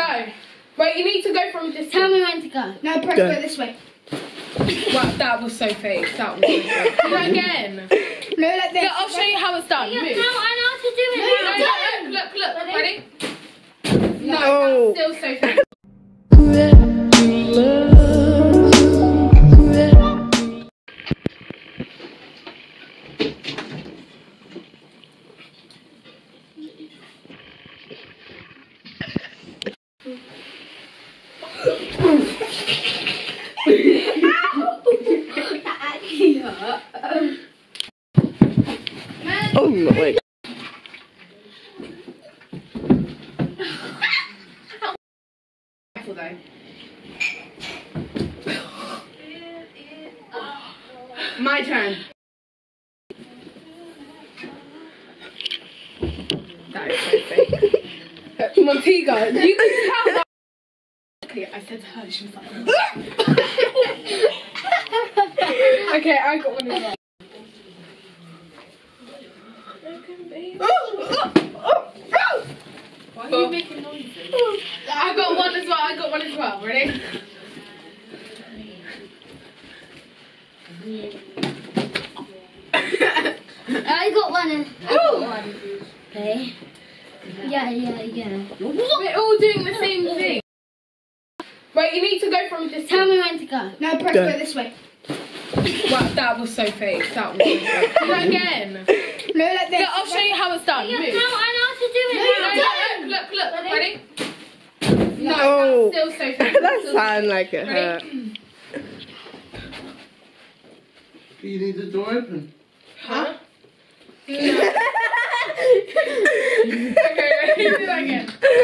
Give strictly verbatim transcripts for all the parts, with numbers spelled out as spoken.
go. Wait, you need to go from this. Tell me when to go. No, press go, go this way. Wow, that was so fake. That was so fake. Do that again. No, like this. Look, I'll show you how it's done. Yeah, Move. no, I know how to do it. No, no, look, look, look. Ready? No, Oh. that's still so fake. Oh no, wait. Careful though. My turn. That is so fake. Montega, you can tell that. Okay, I said to her, she was like, okay, I got one as well. Why are you making noises? I got one as well, I got one as well. Ready? I got one. I got one. Okay. Yeah, yeah, yeah. We're all doing the same thing. Wait, you need to go from this. Tell me when to go. No, press Go. go this way. Wow, that was so fake. That was so fake. Do that again. No, like this. Look, I'll show you how it's done. Yeah, Move. no, I know how to do it. No, look, look, look. Ready? No, Oh. that's still so fake. That Still sound so like it Ready? hurt. You need the door open. Huh? No. Okay, ready? Do that again.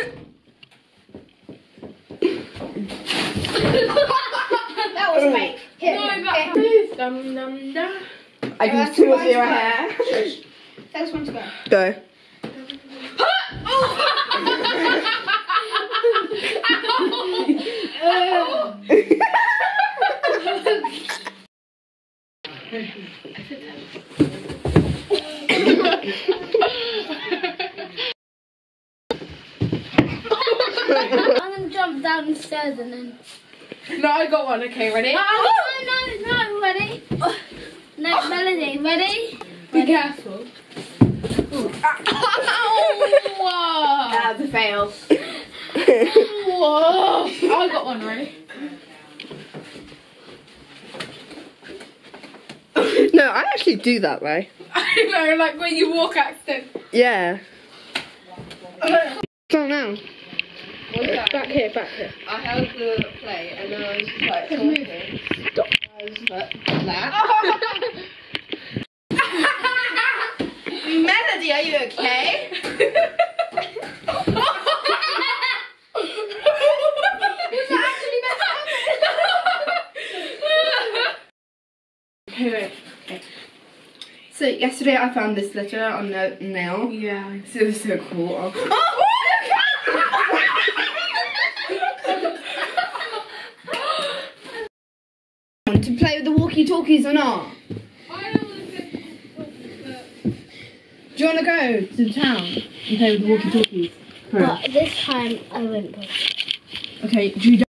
That was fake. Here, No, here. that moves. Dum dum dum. I can see what's in your hair. Tell us when to go. Go. I'm gonna jump down the stairs and then. No, I got one. Okay, ready? No, no, no, ready? No, Melody, ready? Be careful. Whoa! That's a fail. Whoa! I got one. Ready? No, I actually do that way. I know, like when you walk accident. Yeah. Go now. Back here, back here. I held the plate and then I was just like talking. Stop. I was like that. Melody, are you okay? Okay, Okay. So yesterday I found this letter on the nail. yeah. So it was so cool. Oh! Want to play with the walkie-talkies or not? I don't want to. Do you want to go to town and play with the walkie-talkies? But this time I won't go. Okay, do you